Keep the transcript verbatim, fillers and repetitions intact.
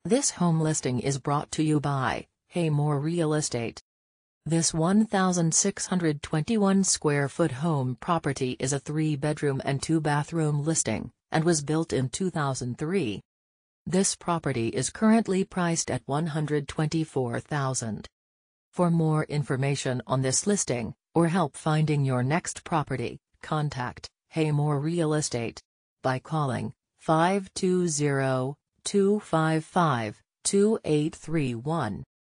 This home listing is brought to you by Hereford Real Estate. This one thousand six hundred twenty-one square foot home property is a three-bedroom and two-bathroom listing, and was built in two thousand three. This property is currently priced at one hundred twenty-four thousand dollars. For more information on this listing, or help finding your next property, contact Hereford Real Estate by calling five two zero, two five five, two eight three one.